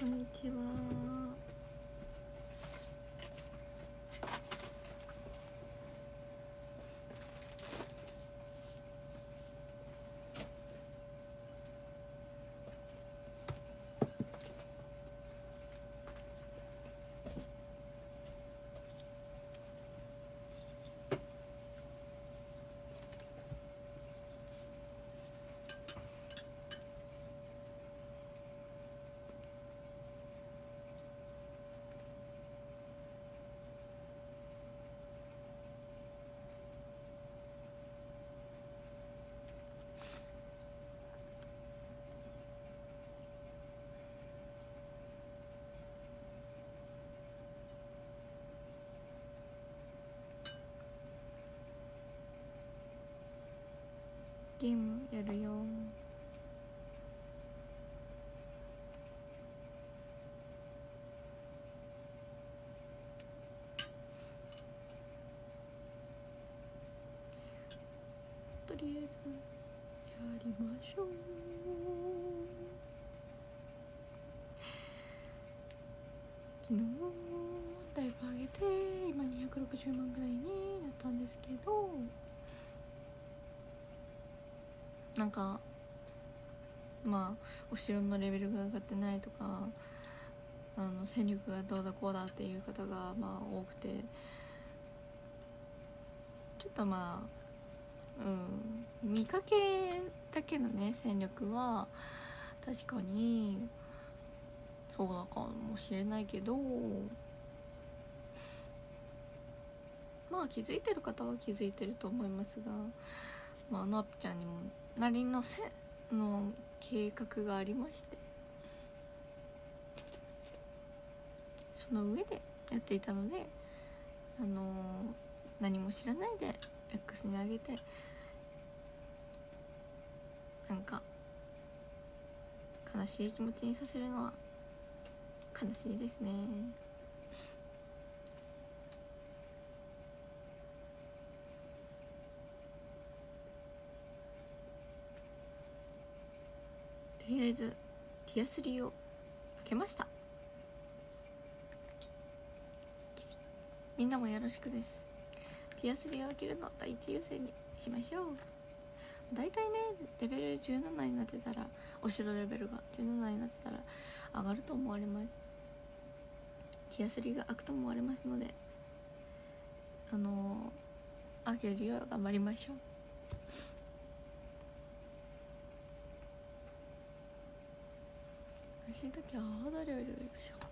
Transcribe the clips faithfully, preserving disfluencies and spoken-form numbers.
こんにちは。ゲームやるよ。とりあえずやりましょう。昨日ライブ上げて今にひゃくろくじゅうまんぐらいになったんですけど、なんかまあお城のレベルが上がってないとか、あの戦力がどうだこうだっていう方がまあ多くて、ちょっとまあうん見かけだけのね戦力は確かにそうだかもしれないけど、まあ気づいてる方は気づいてると思いますが、まあなっぴちゃんにもなりのせの計画がありまして、その上でやっていたので、あのー、何も知らないで X に上げて、なんか悲しい気持ちにさせるのは悲しいですね。とりあえずティアスリーを開けました。みんなもよろしくです。ティアスリーを開けるの第一優先にしましょう。だいたいねレベルじゅうななになってたら、お城レベルがじゅうななになってたら上がると思われます。ティアスリーが開くと思われますので、あのー、開けるよう頑張りましょう。私だけ青だれを入れましょう。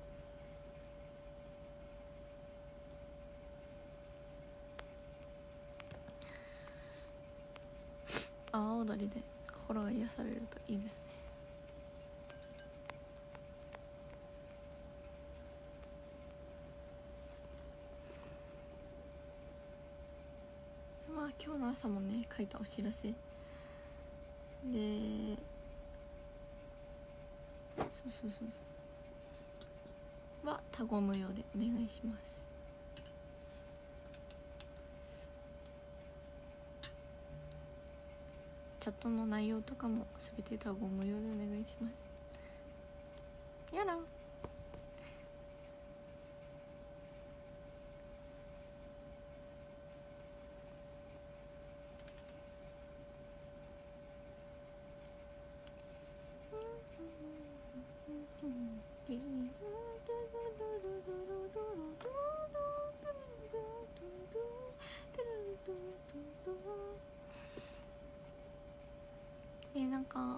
青踊りで心が癒されるといいですね。まあ今日の朝もね書いたお知らせで、そうそうそうは他言無用でお願いします。チャットの内容とかもすべて他言無用でお願いします。やらえなんか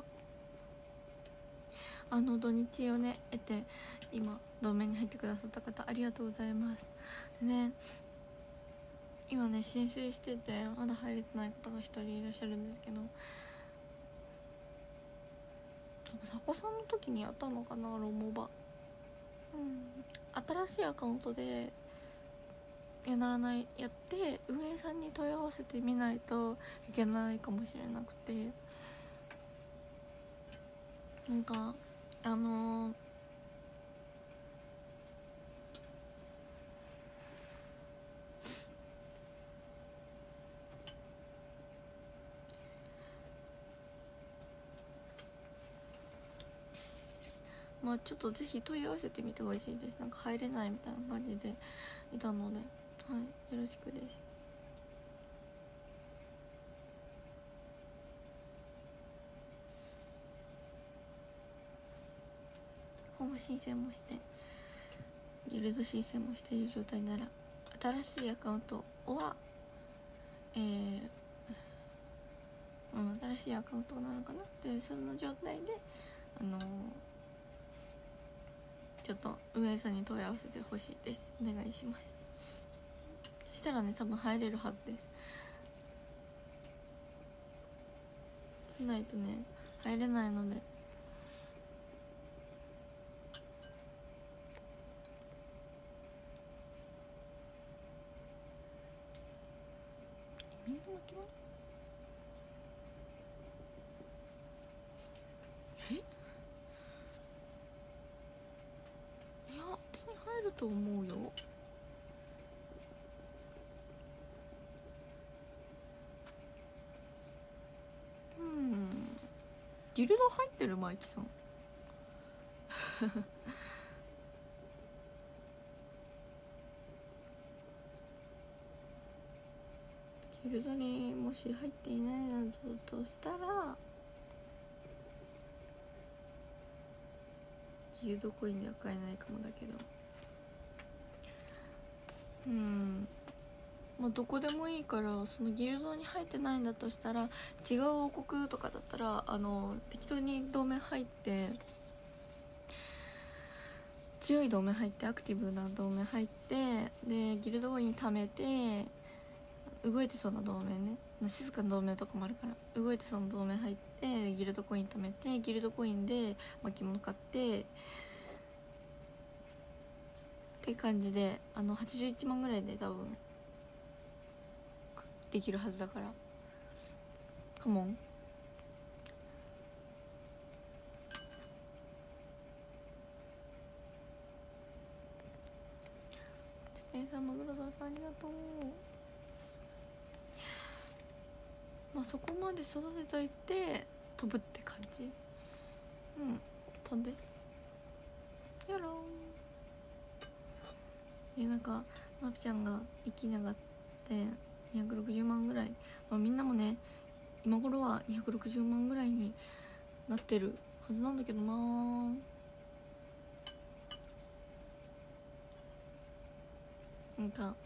あの土日をね得て今同盟に入ってくださった方ありがとうございます。でね今ね申請しててまだ入れてない方が一人いらっしゃるんですけど、佐古さんの時にやったのかなロモバ、うん、新しいアカウントでやらないやって運営さんに問い合わせてみないといけないかもしれなくて、なんかあのー、 まあちょっとぜひ問い合わせてみてほしいです。なんか入れないみたいな感じでいたので、はい、よろしくです。ホーム申請もしてギルド申請もしている状態なら、新しいアカウントはえー、うん、新しいアカウントなのかなっていう、その状態であのー、ちょっと運営さんに問い合わせてほしいです。お願いします。そしたらね、多分入れるはずです。じゃないとね入れないので、みんな巻きます。え、いや手に入ると思うよ。うん、ギルド入ってるマイキさんギルドにもし入っていないなどとしたら、ギルドコインでは買えないかもだけど、うん、まあ、どこでもいいから、そのギルドに入ってないんだとしたら、違う王国とかだったらあの適当に同盟入って、強い同盟入って、アクティブな同盟入って、でギルドコイン貯めて、動いてそうな同盟ね、静かな同盟とかもあるから、動いてそうな同盟入ってギルドコイン貯めて、ギルドコインで巻物買ってって感じで、あのはちじゅういちまんぐらいで多分できるはずだから、カモン。ジャケンさん、マグロドさんありがとう。まあそこまで育てといて飛ぶって感じ。うん、飛んでやろう。でなんかなぴちゃんが生きながってにひゃくろくじゅうまんぐらい、まあ、みんなもね今頃はにひゃくろくじゅうまんぐらいになってるはずなんだけどな。なんか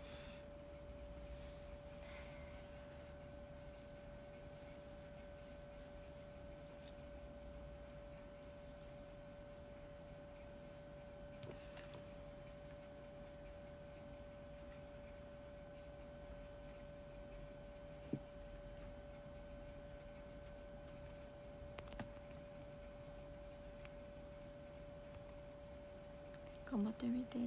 頑張ってみて。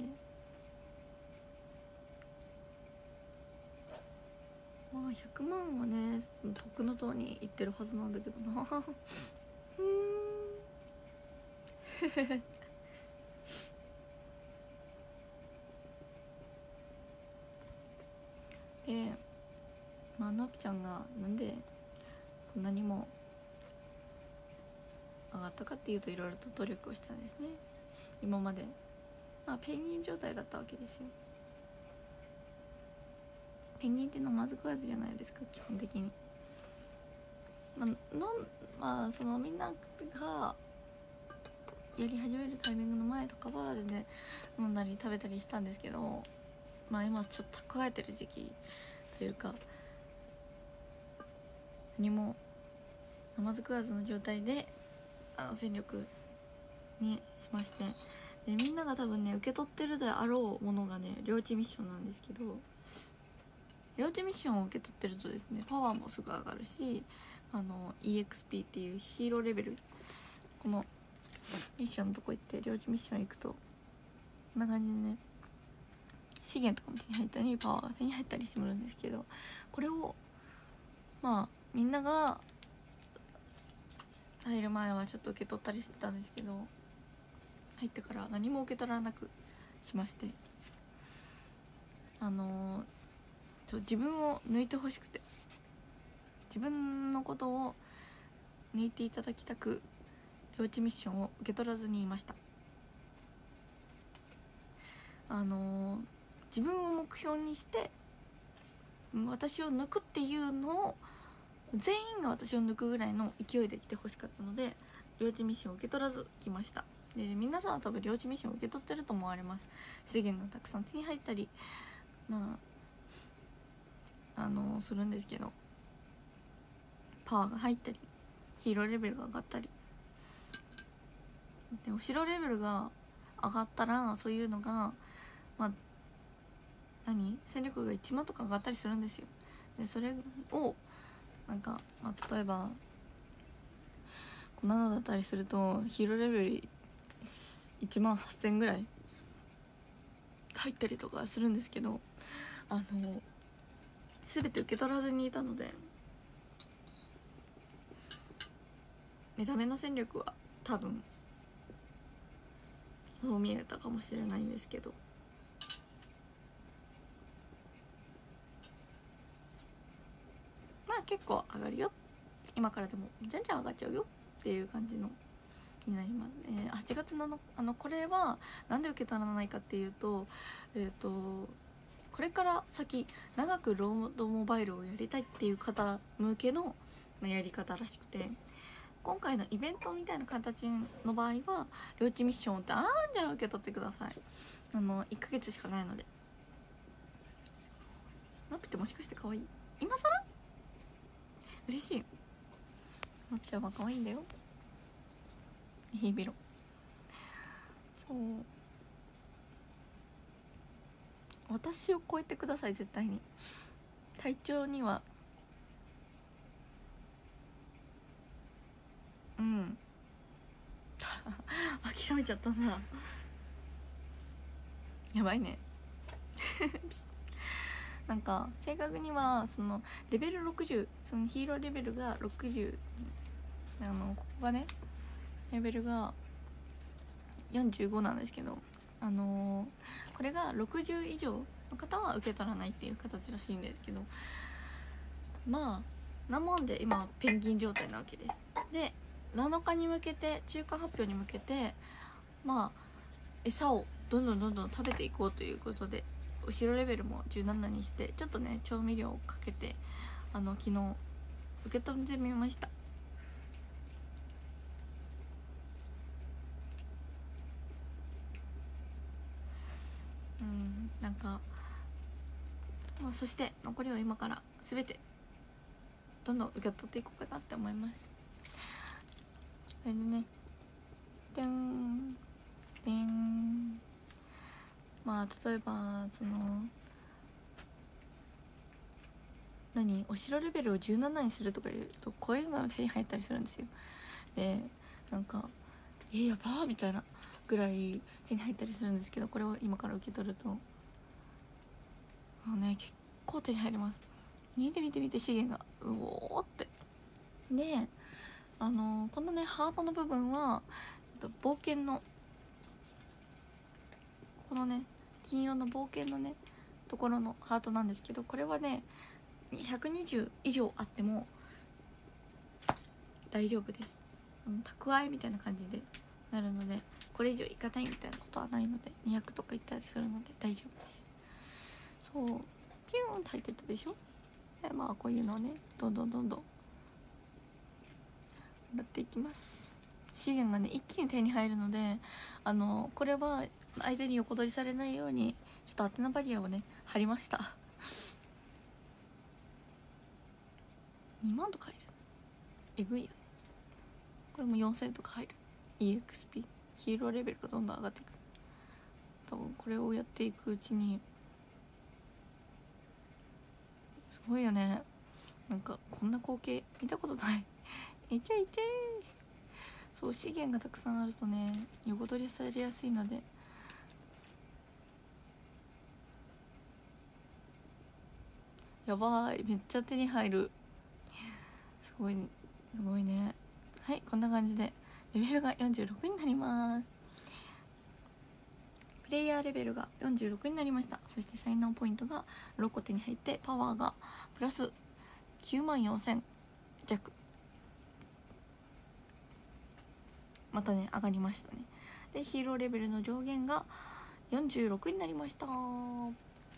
まあひゃくまんはねとっくのとうにいってるはずなんだけどなうんでまあなぴちゃんがなんでこんなにも上がったかっていうと、いろいろと努力をしたんですね今まで。まあペンギン状態だったわけですよ。ペンギンってのはまず食わずじゃないですか基本的に。まあのまあそのみんながやり始めるタイミングの前とかは全然飲んだり食べたりしたんですけど、まあ今ちょっと蓄えてる時期というか、何も飲まず食わずの状態であの戦力にしまして、でみんなが多分ね受け取ってるであろうものがね領地ミッションなんですけど、領地ミッションを受け取ってるとですねパワーもすぐ上がるし、あの イーエックスピー っていうヒーローレベル、このミッションのとこ行って領地ミッション行くとこんな感じでね資源とかも手に入ったりパワーが手に入ったりしてもらうんですけど、これをまあみんなが入る前はちょっと受け取ったりしてたんですけど、入ってから何も受け取らなくしまして、あのー、ちょ自分を抜いてほしくて、自分のことを抜いていただきたく領地ミッションを受け取らずにいました。 あのー、自分を目標にして私を抜くっていうのを全員が私を抜くぐらいの勢いで来てほしかったので、領地ミッションを受け取らず来ました。で皆さんは多分領地ミッションを受け取ってると思われます。資源がたくさん手に入ったりまああのー、するんですけど、パワーが入ったりヒーローレベルが上がったりで、お城レベルが上がったらそういうのがまあ何戦力がいちまんとか上がったりするんですよ。でそれをなんか、まあ、例えばこんなのだったりするとヒーローレベルいちまんはっせんぐらい入ったりとかするんですけど、あの全て受け取らずにいたので、目覚めの戦力は多分そう見えたかもしれないんですけど、まあ結構上がるよ、今からでもじゃんじゃん上がっちゃうよっていう感じのになりますね。はちがつなのあのこれはなんで受け取らないかっていうと、えっ、ー、とこれから先長くロードモバイルをやりたいっていう方向けのやり方らしくて、今回のイベントみたいな形の場合は領地ミッションってあんじゃん受け取ってください。あのいっかげつしかないので。ナピってもしかして可愛い？今更？嬉しい。ナピちゃんは可愛いんだよ。ヒービロ。そう、私を超えてください絶対に。体調にはうん諦めちゃったんだやばいねなんか正確にはそのレベルろくじゅう、そのヒーローレベルがろくじゅう、あのここがねレベルがよんじゅうごなんですけど、あのー、これがろくじゅう以上の方は受け取らないっていう形らしいんですけど、まあなもんで今ペンギン状態なわけです。でなのかに向けて、中間発表に向けてまあ餌をどんどんどんどん食べていこうということで、後ろレベルもじゅうななにしてちょっとね調味料をかけてあの昨日受け止めてみました。うんなんか、まあ、そして残りを今から全てどんどん受け取っていこうかなって思います。それでね、でんでんまあ例えばその何お城レベルをじゅうななにするとかいうとこういうのが手に入ったりするんですよ。でなんかえー、やばーみたいなぐらい手に入ったりするんですけど、これを今から受け取るとあね結構手に入ります。見て見て見て資源がうおーって。であのー、このねハートの部分は冒険のこのね金色の冒険のねところのハートなんですけど、これはねひゃくにじゅう以上あっても大丈夫です。蓄えみたいな感じでなるので、これ以上いかないみたいなことはないのでにひゃくとかいったりするので大丈夫です。そうピューンって入ってたでしょ。でまあこういうのをねどんどんどんどんやっていきます。資源がね一気に手に入るので、あのこれは相手に横取りされないようにちょっとアテナバリアをね貼りましたにまんとか入る、えぐいよね。これもよんせんとか入る。 イーエックスピー ヒーローレベルがどんどん上がっていく。多分これをやっていくうちにすごいよね。なんかこんな光景見たことないいちゃいちゃい。そう資源がたくさんあるとね横取りされやすいので、やばいめっちゃ手に入る。すごいすごいね。はいこんな感じでレベルがよんじゅうろくになります。プレイヤーレベルがよんじゅうろくになりました。そして才能ポイントがろっこ手に入ってパワーがプラスきゅうまんよんせん弱またね上がりましたね。でヒーローレベルの上限がよんじゅうろくになりました。こ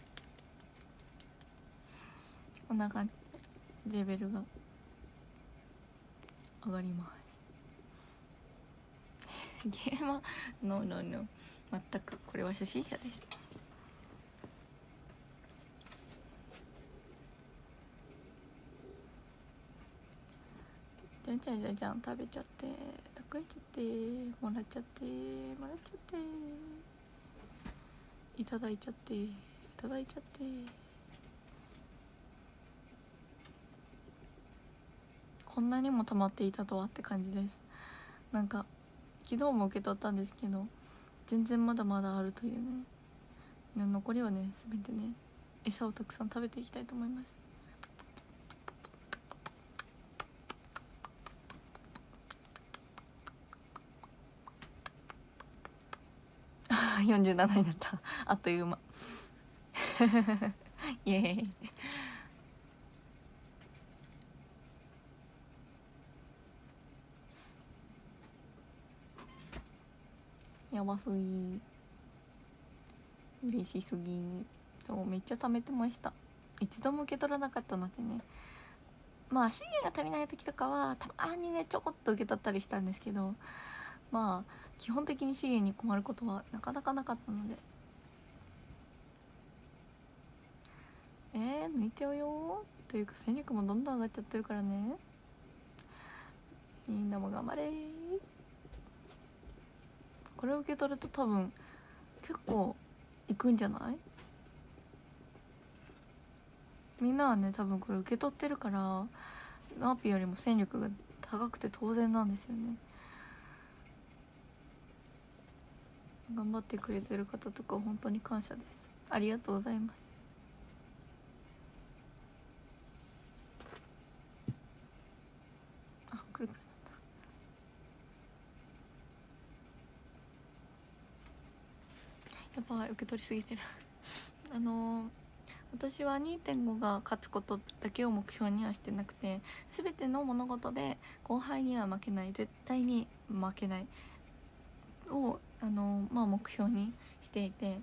んな感じレベルが上がりますゲーマーノーノーノー、全くこれは初心者です。じゃんじゃんじゃんじゃん食べちゃって蓄えちゃってもらっちゃってもらっちゃっていただいちゃっていただいちゃって、こんなにも溜まっていたとはって感じです。なんか昨日も受け取ったんですけど全然まだまだあるというね。残りはね全てね餌をたくさん食べていきたいと思います。よんじゅうななになったあっという間イエーイ。やばすぎ、嬉しすぎ。そうめっちゃ貯めてました。一度も受け取らなかったのでね、まあ資源が足りない時とかはたまにねちょこっと受け取ったりしたんですけど、まあ基本的に資源に困ることはなかなかなかったので、えー、抜いちゃうよというか戦力もどんどん上がっちゃってるからね、みんなも頑張れ。これを受け取ると多分結構いくんじゃない？みんなはね多分これ受け取ってるからナーピよりも戦力が高くて当然なんですよね。頑張ってくれてる方とか本当に感謝です。ありがとうございます。あ、くるくるやばい、受け取りすぎてるあのー、私は にてんご が勝つことだけを目標にはしてなくて、全ての物事で後輩には負けない、絶対に負けないを、あのー、まあ、目標にしていて、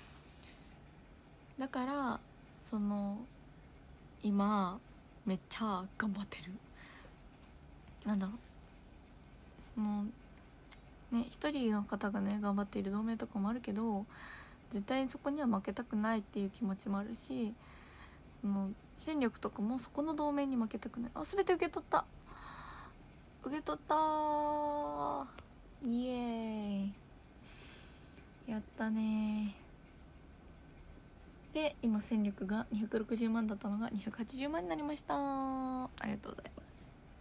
だからその今めっちゃ頑張ってる。なんだろう、そのね一人の方がね頑張っている同盟とかもあるけど、絶対にそこには負けたくないっていう気持ちもあるし、もう戦力とかもそこの同盟に負けたくない。あ、全て受け取った、受け取ったー、イエーイ、やったねー。で今戦力がにひゃくろくじゅうまんだったのがにひゃくはちじゅうまんになりました。ありがとうございます。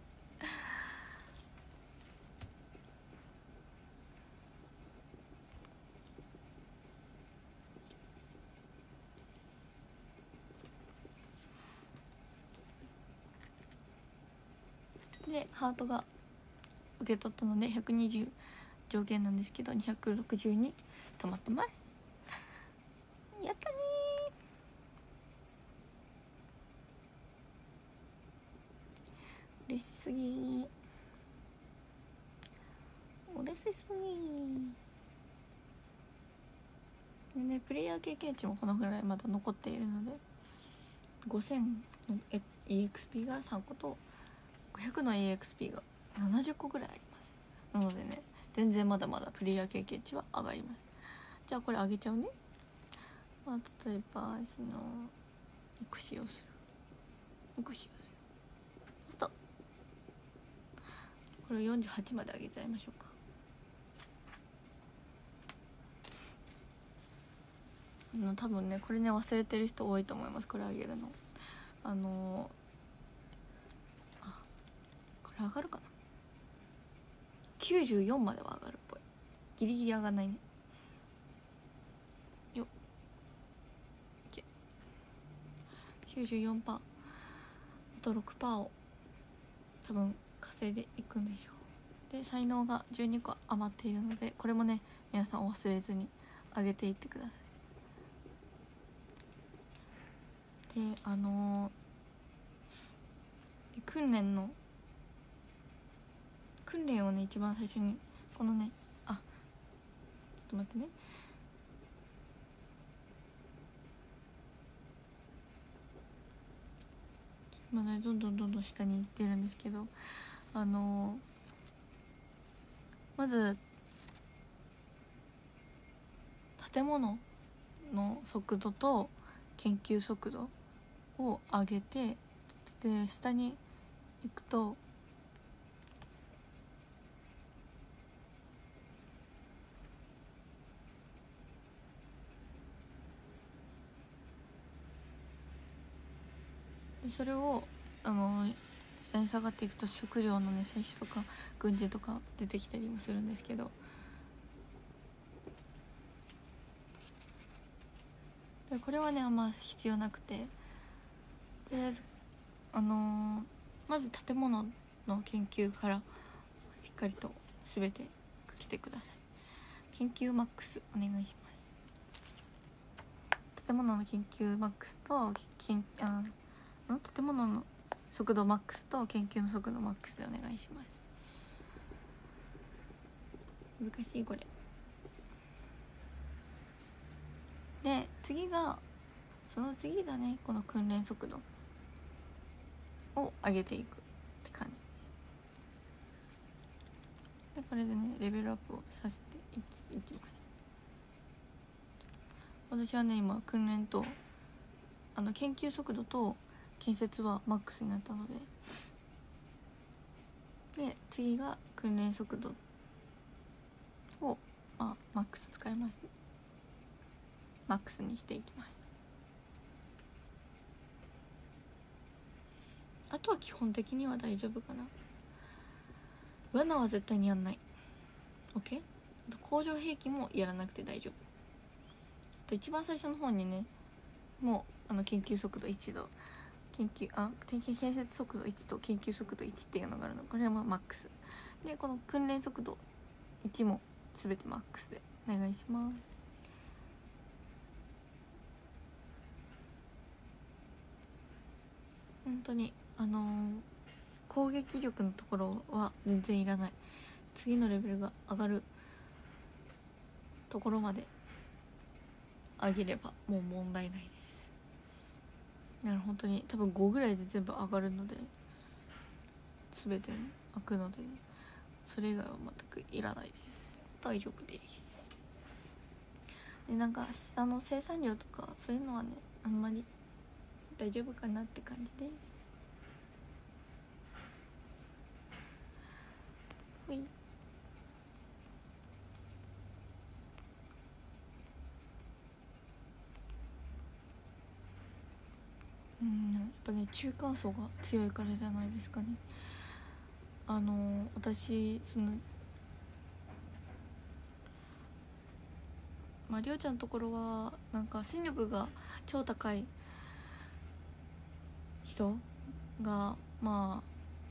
でハートが受け取ったのでひゃくにじゅう上限なんですけどにひゃくろくじゅうに溜まってます。やったねー、嬉しすぎー、嬉しすぎー。でねプレイヤー経験値もこのぐらいまだ残っているので、ごせんの イーエックスピー がさんことごひゃくの イーエックスピー がななじゅっこぐらいあります。なのでね全然まだまだプレイヤー経験値は上がります。じゃあこれ上げちゃうね。まあ、例えばその育児をする育児をするスト、これをよんじゅうはちまで上げちゃいましょうか。多分ねこれね忘れてる人多いと思います。これ上げるのあのー、あこれ上がるかな、きゅうじゅうよんまでは上がるっぽい。ギリギリ上がんないね。よっ きゅうじゅうよんパーセント、 あと ろくパーセント を多分稼いでいくんでしょう。で才能がじゅうにこ余っているのでこれもね皆さん忘れずに上げていってください。であのー、訓練の訓練をね一番最初にこのね、あちょっと待ってね、 今ねどんどんどんどん下に行ってるんですけど、あのまず建物の速度と研究速度を上げて、で下に行くとでそれをあの下に下がっていくと食料のね採取とか軍事とか出てきたりもするんですけど、でこれはねあんま必要なくて、とりあえずあのー、まず建物の研究からしっかりと全てかけてください。研究マックスお願いします。建物の研究マックスと研あ建物の速度マックスと研究の速度マックスでお願いします。難しいこれで、次がその次だね、この訓練速度を上げていくって感じです。でこれでねレベルアップをさせていき、いきます。私はね今訓練とあの研究速度と建設はマックスになったので、で次が訓練速度を、まあ、マックス使います。マックスにしていきます。あとは基本的には大丈夫かな。罠は絶対にやんない OK。 あと工場兵器もやらなくて大丈夫。あと一番最初の方にねもうあの研究速度いちと研究あ研究建設速度いちと研究速度いちっていうのがあるの。これはマックスで、この訓練速度いちも全てマックスでお願いします。本当にあのー、攻撃力のところは全然いらない。次のレベルが上がるところまで上げればもう問題ないです。だから本当に多分ごぐらいで全部上がるので、全て開くので、ね、それ以外は全くいらないです。大丈夫です。でなんか下の生産量とかそういうのはねあんまり大丈夫かなって感じです。ほい。うんやっぱね中間層が強いからじゃないですかね。あの私そのまありょうちゃんのところはなんか戦力が超高い人がまあ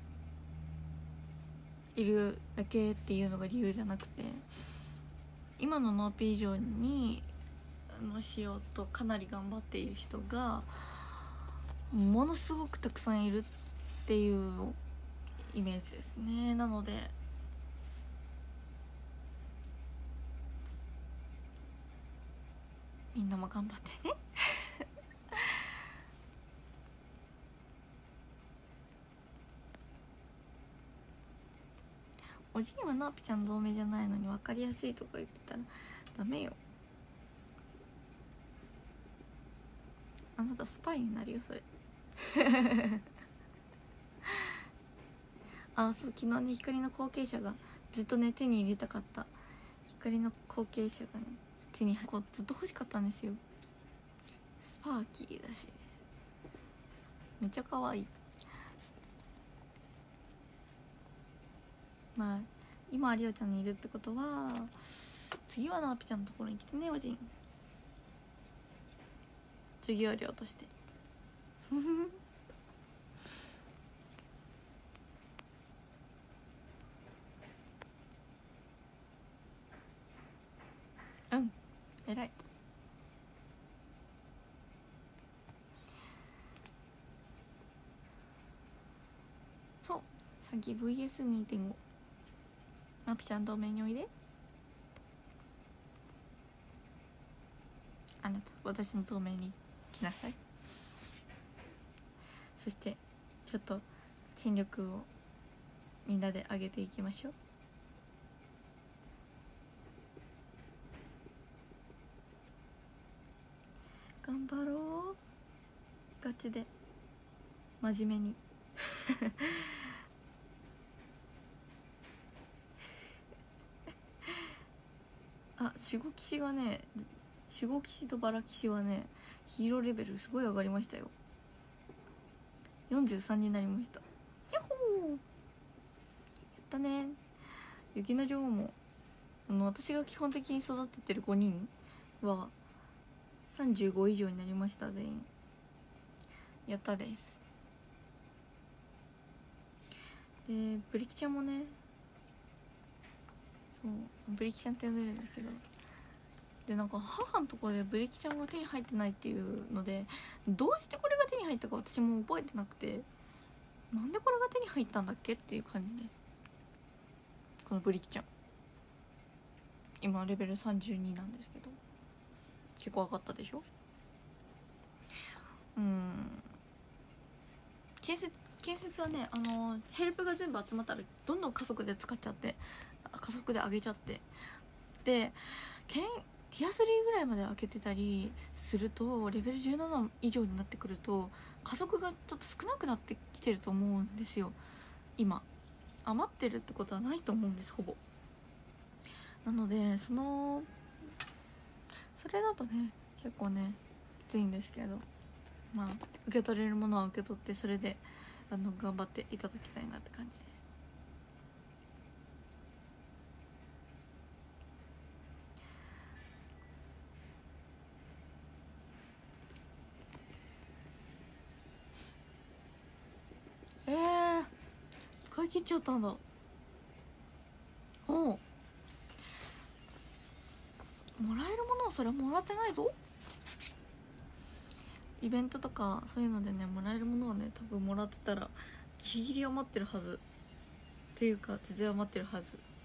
いるだけっていうのが理由じゃなくて、今のノーピー以上にあのしようとかなり頑張っている人がものすごくたくさんいるっていうイメージですね。なのでみんなも頑張ってねおじいはなーぴちゃん同盟じゃないのに分かりやすいとか言ってたらダメよ。あなたスパイになるよそれあそう、昨日ね光の後継者がずっとね手に入れたかった光の後継者がね手にこうずっと欲しかったんですよ。スパーキーらしいです。めっちゃ可愛い。まあ今りおちゃんにいるってことは次はなおぴちゃんのところに来てねおじん、授業料としてうん偉い。そうさっき ブイエスにてんご なぴちゃん同盟においで。あなた私の同盟に来なさい。そしてちょっと戦力をみんなで上げていきましょう。頑張ろう、ガチで真面目にあ、守護騎士がね、守護騎士とバラ騎士はね、ヒーローレベルすごい上がりましたよ。よんじゅうさんになりました。ヤッホー、やったね。雪の女王もあの私が基本的に育ててるごにんはさんじゅうご以上になりました。全員やったです。でブリキちゃんもね、そうブリキちゃんって呼んでるんですけど、でなんか母のところでブリキちゃんが手に入ってないっていうので、どうしてこれが手に入ったか私も覚えてなくて、なんでこれが手に入ったんだっけっていう感じです。このブリキちゃん今レベルさんじゅうになんですけど、結構上がったでしょ。うん、建設建設はね、あのヘルプが全部集まったらどんどん加速で使っちゃって、加速で上げちゃって、でティアスリーぐらいまで開けてたりすると、レベルじゅうなな以上になってくると加速がちょっと少なくなってきてると思うんですよ。今余ってるってことはないと思うんです、ほぼ。なのでそのそれだとね結構ねきついんですけど、まあ受け取れるものは受け取って、それであの頑張っていただきたいなって感じです。えー、使い切っちゃったんだ。おう、もらえるものをそれもらってないぞ。イベントとかそういうのでね、もらえるものはね多分もらってたらギリギリ余ってるはずっていうか全然余ってるはず。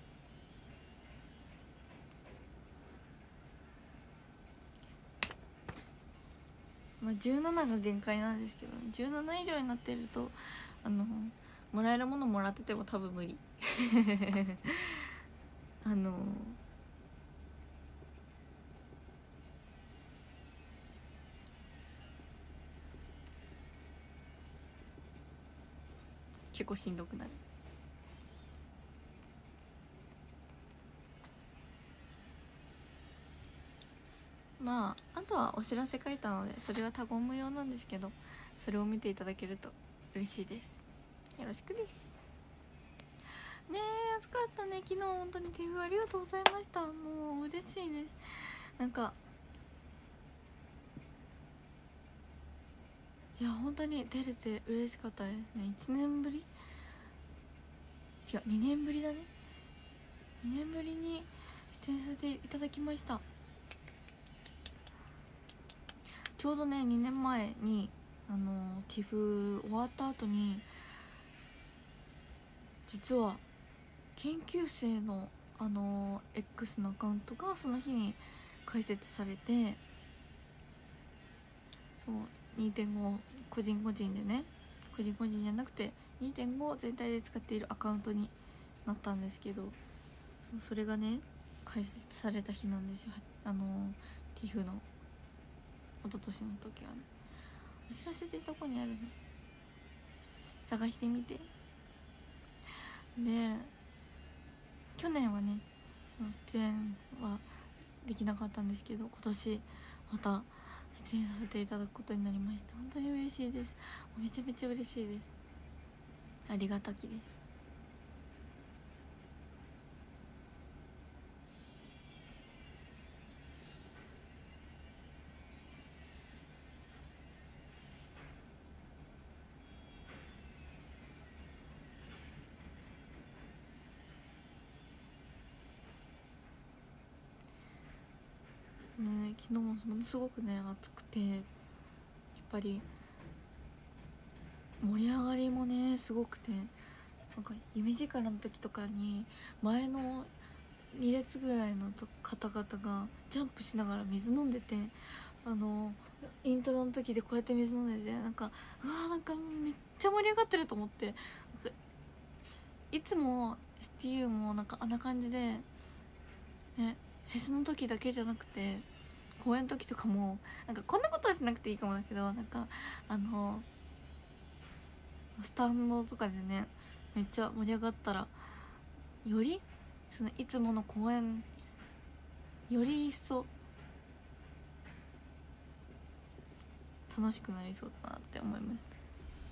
まあじゅうななが限界なんですけど、じゅうなな以上になってるとあのもらえるものもらってても多分無理あの結構しんどくなる。まああとはお知らせ書いたのでそれは他言無用なんですけど、それを見ていただけると嬉しいです。よろしくです。ねえ暑かったね昨日、本当にティフありがとうございました。もう嬉しいです。なんかいや本当に出れて嬉しかったですね。いちねんぶり、いやにねんぶりだね、にねんぶりに出演させていただきました。ちょうどねにねんまえにあのティフ終わった後に、実は研究生のあの X のアカウントがその日に開設されて、そう にてんご 個人個人でね、個人個人じゃなくて にてんご 全体で使っているアカウントになったんですけど、それがね開設された日なんですよ。あのティフの一昨年の時はね。お知らせってどこにあるの、探してみて。で去年はね出演はできなかったんですけど、今年また出演させていただくことになりました。本当に嬉しいです。めちゃめちゃ嬉しいです。ありがたきです。ね、昨日ものすごくね暑くて、やっぱり盛り上がりもねすごくて、なんか夢力の時とかに前のに列ぐらいの方々がジャンプしながら水飲んでて、あのイントロの時でこうやって水飲んでて、なんかうわーなんかめっちゃ盛り上がってると思って、いつも エスティーユー もなんかあんな感じでね、フェスの時だけじゃなくて公演の時とかもなんかこんなことはしなくていいかもだけど、なんかあのスタンドとかでねめっちゃ盛り上がったら、よりそのいつもの公演より一層楽しくなりそうだなって思いました。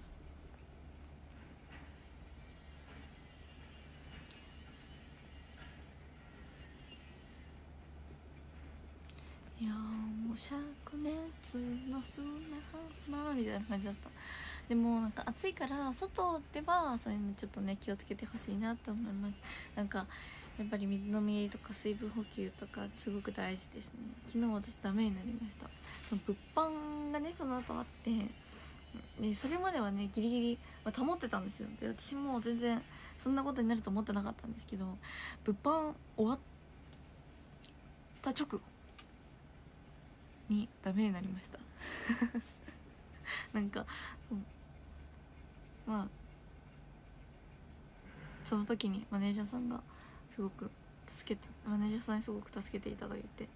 いやーもう灼熱の砂浜みたいな感じだった。でもなんか暑いから外ではそういうのちょっとね気をつけてほしいなと思います。なんかやっぱり水飲みとか水分補給とかすごく大事ですね。昨日私ダメになりました。その物販がねその後あって、でそれまではねギリギリ、まあ、保ってたんですよ。で私も全然そんなことになると思ってなかったんですけど、物販終わった直後にダメになりましたなんかそうまあその時にマネージャーさんがすごく助けてマネージャーさんにすごく助けていただいて、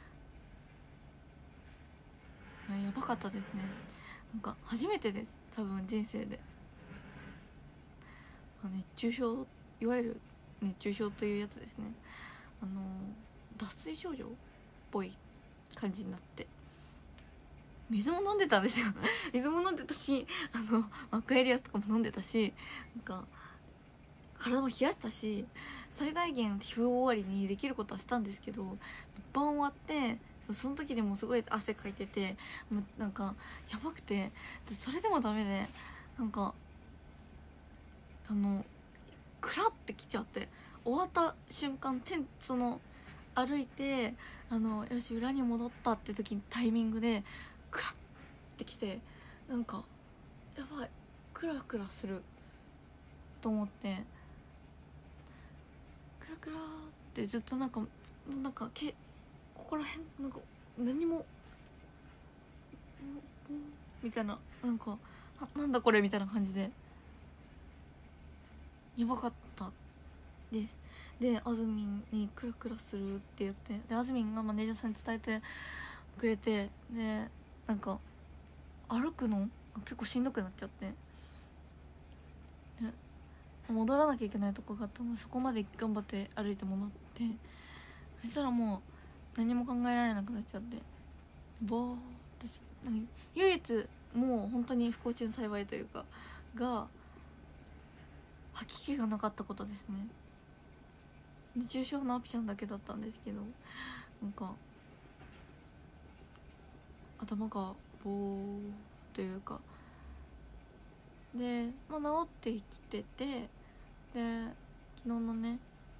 やばかったですね。なんか初めてです多分人生で、熱中症、いわゆる熱中症というやつですね。あの脱水症状っぽい感じになって、水も飲んでたんですよ水も飲んでたし、あのアクエリアスとかも飲んでたし、なんか体も冷やしたし、最大限皮膚終わりにできることはしたんですけど、物販終わってその時でもすごい汗かいてて、もうなんかやばくて、それでもダメで、なんかあのクラってきちゃって、終わった瞬間テンその歩いてあのよし裏に戻ったって時にタイミングでクラってきて、なんかやばいクラクラすると思って、クラクラってずっとなんかなんかけここら辺なんか何もみたいな、なんか な, なんだこれみたいな感じでやばかったです。であずみんにクラクラするって言って、であずみんがマネージャーさんに伝えてくれて、でなんか歩くのが結構しんどくなっちゃって、戻らなきゃいけないとこがあったので、そこまで頑張って歩いて戻って、そしたらもう何も考えられなくなっちゃって、ボーってなんか唯一もう本当に不幸中の幸いというかが吐き気がなかったことですね。熱中症のアピちゃんだけだったんですけど、なんか頭がボーというかで、まあ、治ってきてて、で昨日のね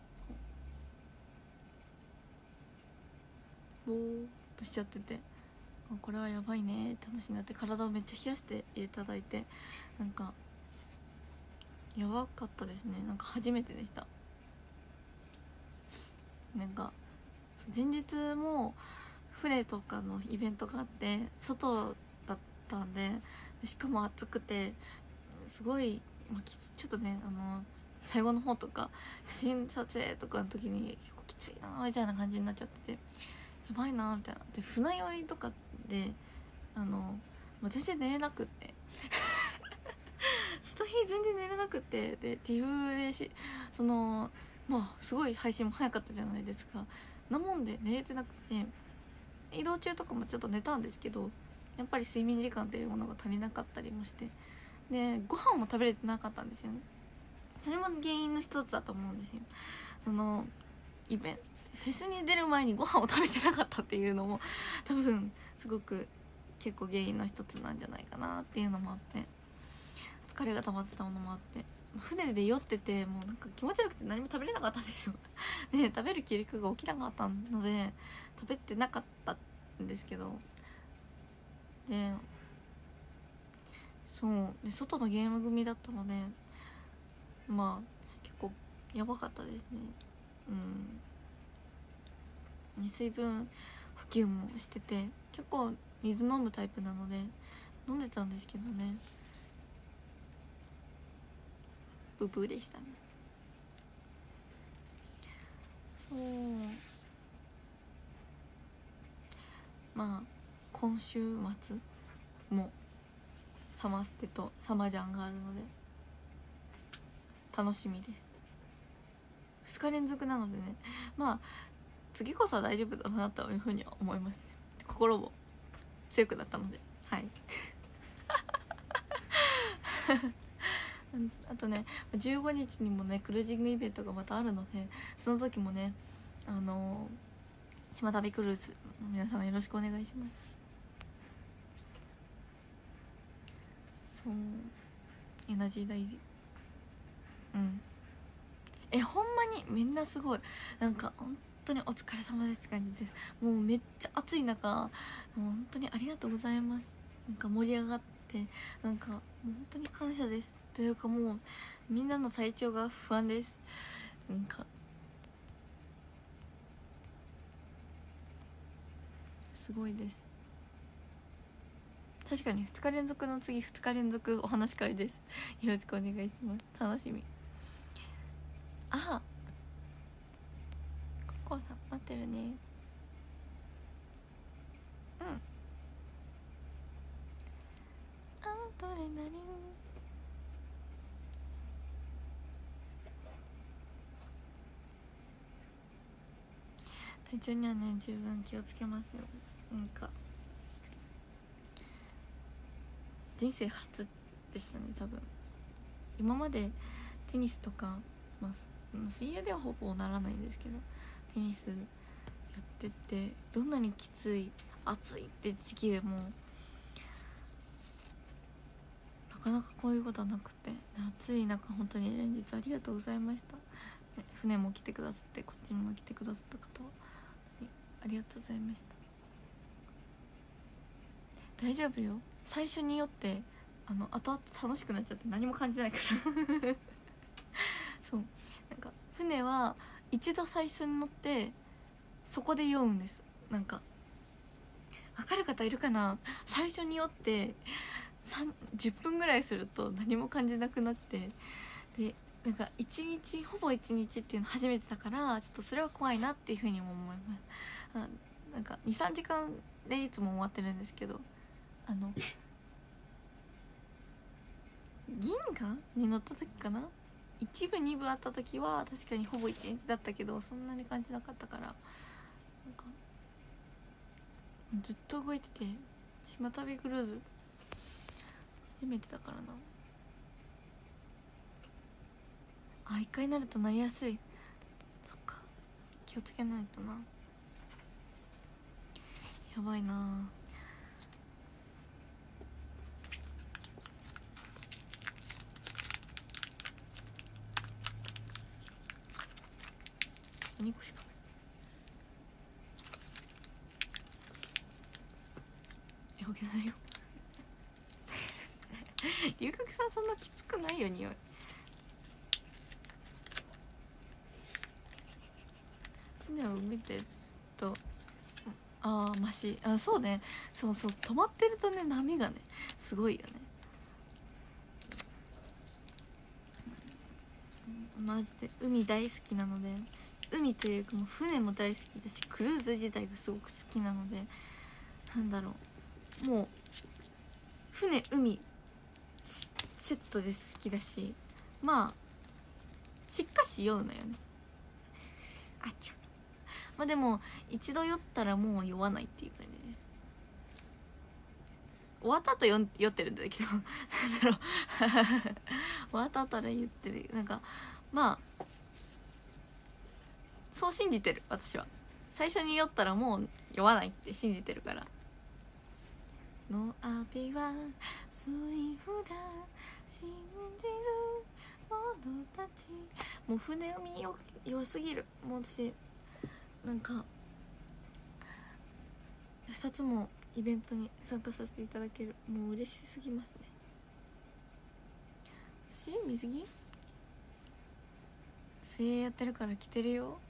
ボーっとしちゃってて、これはやばいねって話になって、体をめっちゃ冷やしていただいて、なんかやばかったですね。なんか初めてでした。なんか前日も船とかのイベントがあって外だったんで、しかも暑くてすごい、まあ、きつちょっとねあの最後の方とか写真撮影とかの時に結構きついなみたいな感じになっちゃってて、やばいなみたいな。で船酔いとかであの、もう全然寝れなくってその日全然寝れなくって、でティフでしそのまあすごい配信も早かったじゃないですか。なもんで寝れてなくて、移動中とかもちょっと寝たんですけど、やっぱり睡眠時間というものが足りなかったりもして、でご飯も食べれてなかったんですよね。それも原因の一つだと思うんですよ。そのイベントフェスに出る前にご飯を食べてなかったっていうのも多分すごく結構原因の一つなんじゃないかなっていうのもあって、疲れが溜まってたものもあって、船で酔っててもうなんか気持ち悪くて何も食べれなかったんですよで食べる気力が起きなかったので食べてなかったんですけど、でそうで外のゲーム組だったので、まあ結構やばかったですね。うん水分補給もしてて、結構水飲むタイプなので飲んでたんですけどね、ブブーでしたね。そう、まあ今週末もサマステとサマジャンがあるので楽しみです。ふつか連続なのでね、まあ次こそは大丈夫だなというふうには思いますね。心も強くなったので、はいあとねじゅうごにちにもねクルージングイベントがまたあるので、その時もねあのー、島旅クルーズ皆様よろしくお願いします。そう、エナジー大事。うん、えほんまにみんなすごいなんか本当にお疲れ様ですって感じです。もうめっちゃ暑い中もう本当にありがとうございます。なんか盛り上がってなんかもう本当に感謝です。というかもうみんなの体調が不安です。なんかすごいです。確かにふつか連続の次ふつか連続お話し会です。よろしくお願いします。楽しみ。あ、ココさん待ってるね。うん、アドレナリン体調にはね十分気をつけますよ。なんか人生初でしたね多分。今までテニスとか、まあ、水泳ではほぼならないんですけどテニスやっててどんなにきつい暑いって時期でもなかなかこういうことはなくて、暑い中本当に連日ありがとうございました、ね、船も来てくださってこっちにも来てくださった方はありがとうございました。大丈夫よ、最初によってあの後々楽しくなっちゃって何も感じないからそうなんか船は一度最初に乗ってそこで酔うんです。なんか分かる方いるかな、最初に酔ってじゅっぷんぐらいすると何も感じなくなって、でなんかいちにちほぼいちにちっていうの初めてだからちょっとそれは怖いなっていうふうにも思います。あなんか にさんじかんでいつも終わってるんですけど、あの銀河に乗った時かな、いち部に部あった時は確かにほぼいちにちだったけどそんなに感じなかったから、なんかずっと動いてて島旅クルーズ初めてだからなあ。一回なるとなりやすい。そっか気をつけないとな。やばいな。にこしかない。よけないよ龍角さんそんなきつくないよ匂い。船を見てるとああマシ、あそうね、そうそう止まってるとね波がねすごいよね。マジで海大好きなので、海というかもう船も大好きだしクルーズ自体がすごく好きなので、なんだろうもう船海セットで好きだし、まあしっかし酔うのよね。あっちゃまあでも一度酔ったらもう酔わないっていう感じです。終わった後酔酔ってるんだけどなんだろう終わった後は言ってる、なんかまあそう信じてる私は。最初に酔ったらもう酔わないって信じてるから。のあびは水ふだ信じる者たち、もう船海よ良すぎる。もう私なんかふたつもイベントに参加させていただける、もう嬉しすぎますね。私水着水泳やってるから着てるよ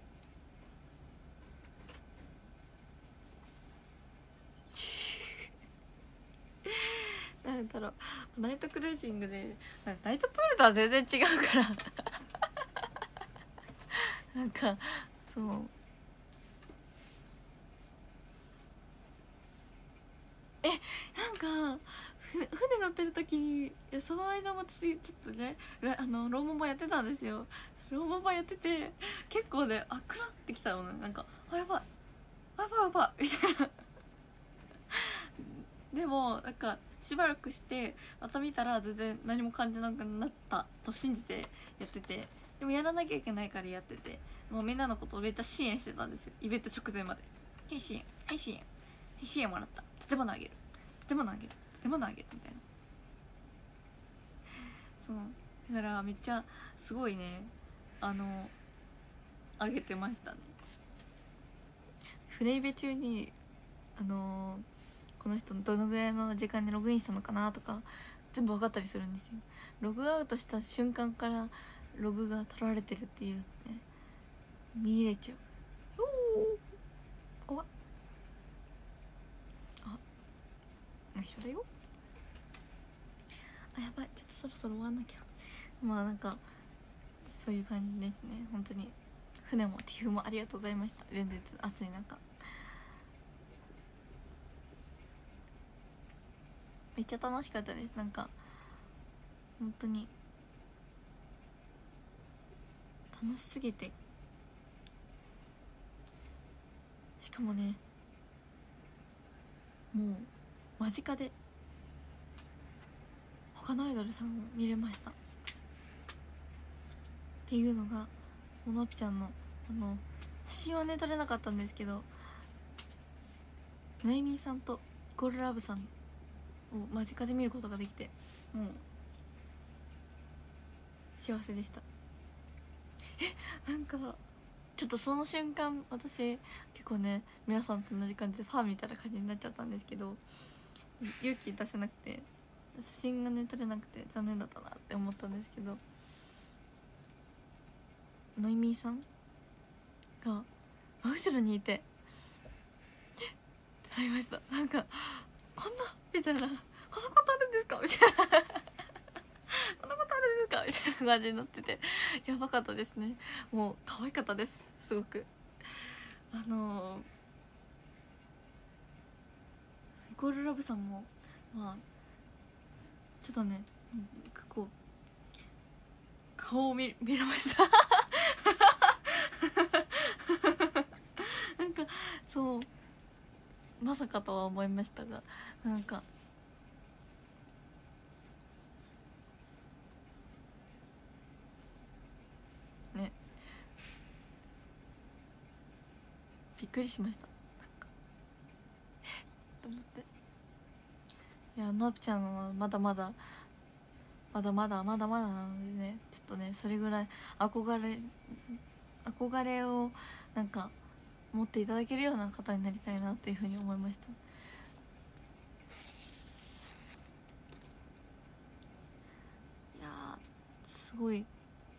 だろう、ナイトクルージングでナイトプールとは全然違うからなんかそうえなんか船乗ってる時にその間も私ちょっとねあのローマ版やってたんですよ。ローマ版やってて結構ねあくらってきたのね。なんかあやばいあやばいやばいみたいなでもなんかしばらくしてまた見たら全然何も感じなくなったと信じてやってて、でもやらなきゃいけないからやってて、もうみんなのことをめっちゃ支援してたんですよ、イベント直前まで。はい支援はい支援はい支援もらった、建物あげる建物あげる建物あげるみたいな。そうだからめっちゃすごいねあのあげてましたね。船イベ中にあのーこの人どのぐらいの時間にログインしたのかなとか全部分かったりするんですよ。ログアウトした瞬間からログが取られてるっていうね、見入れちゃう。おお怖っ。あ一緒だよ。あやばいちょっとそろそろ終わんなきゃ。まあなんかそういう感じですね。本当に船もティフもありがとうございました。連日暑い中めっちゃ楽しかったです。なんか本当に楽しすぎて、しかもねもう間近で他のアイドルさんを見れましたっていうのがモノピちゃんのあの写真はね撮れなかったんですけど、ナイミーさんとイコールラブさんを間近で見ることができてもう幸せでした。えなんかちょっとその瞬間私結構ね皆さんと同じ感じでファンみたいな感じになっちゃったんですけど、勇気出せなくて写真がね撮れなくて残念だったなって思ったんですけど、ノイミーさんが真後ろにいてってなりました。なんかこんなみたいな、こんなことあるんですかみたいなこんなことあるんですかみたいな感じになっててやばかったですね。もう可愛かったです。すごくあのー、イコールラブさんもまあちょっとねこう顔を見見れましたなんかそうまさかとは思いましたが、なんかねびっくりしました。なんかえっと思って、いやのあぴちゃんはまだまだまだまだまだまだなのでね、ちょっとねそれぐらい憧れ憧れをなんか持っていただけるような方になりたいなっていうふうに思いました。いやーすごい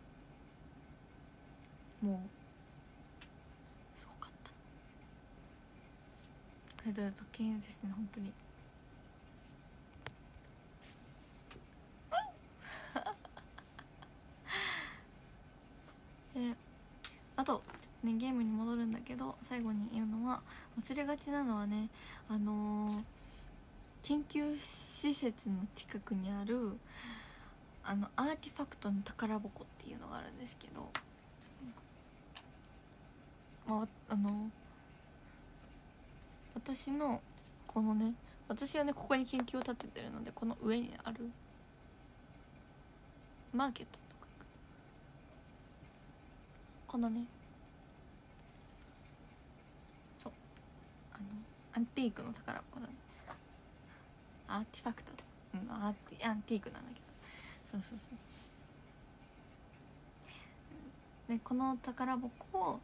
もうすごかったアイドルと経営ですね本当にであとねゲームに戻るんだけど最後に言うのは忘れがちなのはねあのー、研究施設の近くにあるあのアーティファクトの宝箱っていうのがあるんですけど、まあ、あの私のこのね私はねここに研究を立ててるのでこの上にあるマーケットとか行くこのねそうあのアンティークの宝箱だね。アーティファクトだ、うん、アーティアンティークなんだけどそうそうそうでこの宝箱を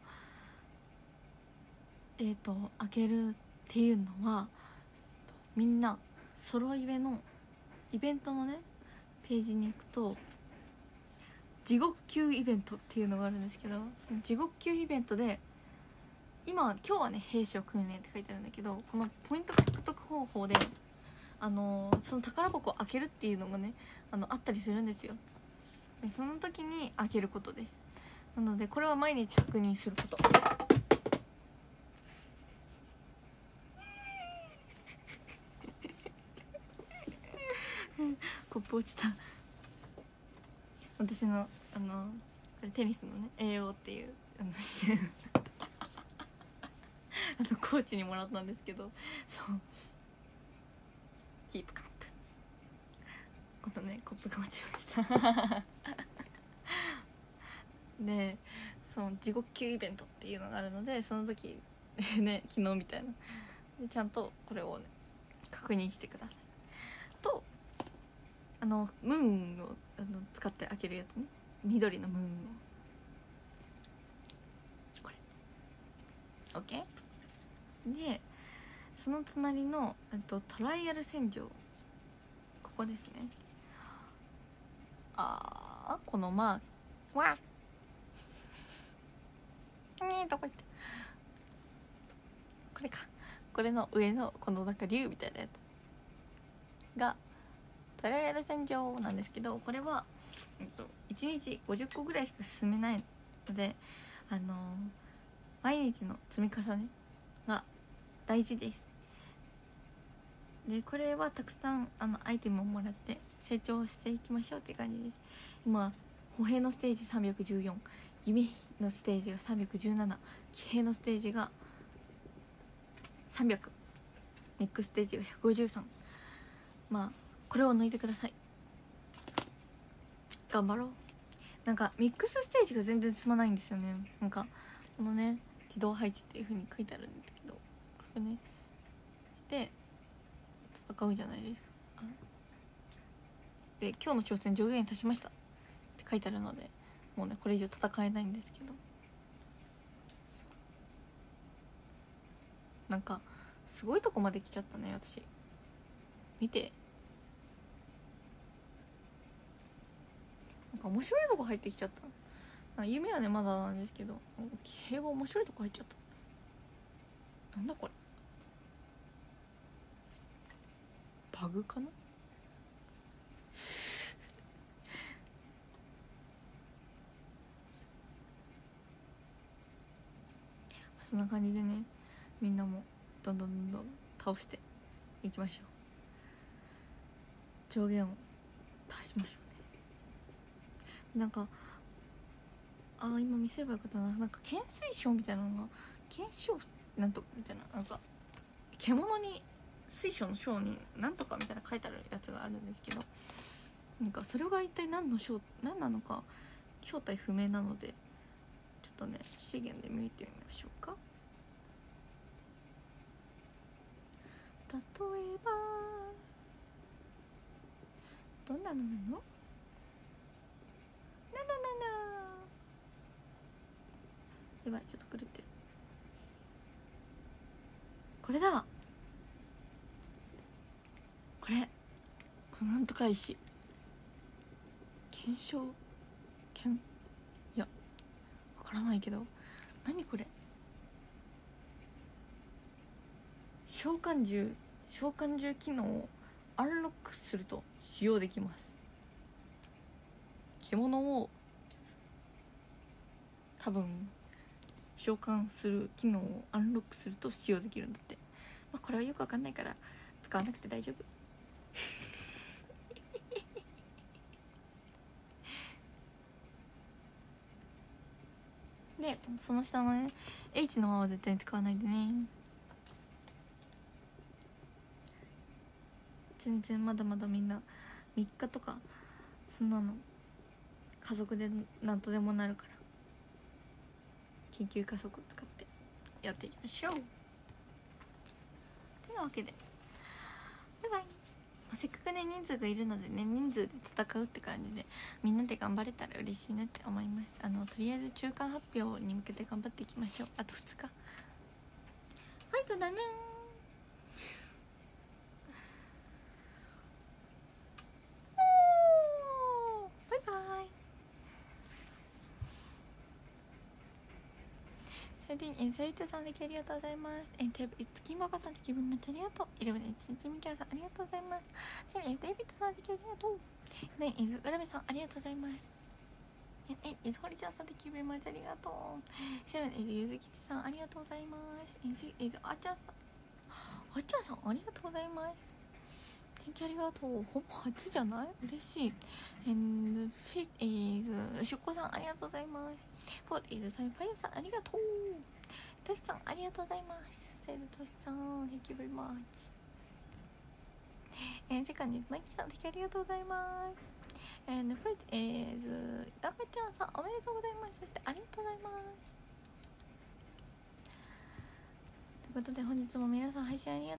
えーと開けるっていうのはみんな揃い目のイベントのねページに行くと地獄級イベントっていうのがあるんですけど、その地獄級イベントで今今日はね兵士を訓練って書いてあるんだけど、このポイント獲得方法であのその宝箱を開けるっていうのがねあのあったりするんですよ。でその時に開けることです。なのでこれは毎日確認すること。コップ落ちた。私のあのこれテニスのね エーオー っていうあのあのコーチにもらったんですけど、そうキープカップ、このねコップが落ちましたでその地獄級イベントっていうのがあるので、その時ね昨日みたいなでちゃんとこれをね確認してくださいと、あのムーンをあの使って開けるやつね、緑のムーンをこれ OK で、その隣のとトライアル洗浄、ここですね。あーこのマークわっねえどこ行った、これか、これの上のこのなんか竜みたいなやつがトライアル洗浄なんですけど、これは、えっと、いちにちごじゅっこぐらいしか進めないので、あのー、毎日の積み重ねが大事です。でこれはたくさんあのアイテムをもらって成長していきましょうって感じです。今歩兵のステージさんびゃくじゅうよん、弓のステージがさんびゃくじゅうなな、騎兵のステージがさんびゃく、ミックスステージがひゃくごじゅうさん。まあこれを抜いてください。頑張ろう。なんかミックスステージが全然進まないんですよね。なんかこのね自動配置っていう風に書いてあるんですけど、これねして戦うじゃないですか。で今日の挑戦上限に達しましたって書いてあるので、もうねこれ以上戦えないんですけど、なんかすごいとこまで来ちゃったね私。見て、なんか面白いとこ入ってきちゃった。なんか夢はねまだなんですけど、騎兵が面白いとこ入っちゃった。なんだこれ、バグかなそんな感じでね、みんなもどんどんどんどん倒していきましょう。上限を達しましょうね。なんかあー今見せればよかったな。なんか懸垂賞みたいなのが、懸賞なんとかみたいな、なんか獣に水晶の章になんとかみたいな書いてあるやつがあるんですけど、なんかそれが一体何の章何なのか正体不明なので、ちょっとね資源で見てみましょうか。例えばどんなのなの？なのなのやばい、ちょっと狂ってる。これだ、これこのなんとか石検証検いやわからないけど、何これ、召喚獣召喚獣機能をアンロックすると使用できます。獣を多分召喚する機能をアンロックすると使用できるんだって。まあ、これはよくわかんないから使わなくて大丈夫でその下のね H の方は絶対に使わないでね。全然まだまだみんなみっかとかそんなの加速でなんとでもなるから、緊急加速を使ってやっていきましょう。てなわけでバイバイ。せっかくね人数がいるのでね、人数で戦うって感じでみんなで頑張れたら嬉しいなって思います。あのとりあえず中間発表に向けて頑張っていきましょう。あとふつかファイトだねバイバイ。さセディン、セイトさんだけありがとうございます。え、テーブ、月マガさんだけ分めっちゃありがとう。イレブン、ちんちみきゃさんありがとうございます。テン、デイビッドさんだけありがとう。ね、イズ、うらめさんありがとうございます。え、イズ、ホリちゃんさんだけ分めっちゃありがとう。セブン、イズ、ゆずきちさんありがとうございます。イズ、イズ、あちゃんさん、あちゃんさんありがとうございます。天気ありがとう。ほぼ初じゃない？嬉しい。And fit is しゅっこさんありがとうございます。Fourth is サイファイアさんありがとう。トシさんありがとうございます。セルトシさん Thank you very much。And second is マイキさんありがとうございます。And first is ラカちゃんさんおめでとうございます。そしてありがとうございます。ということで本日も皆さん配信ありが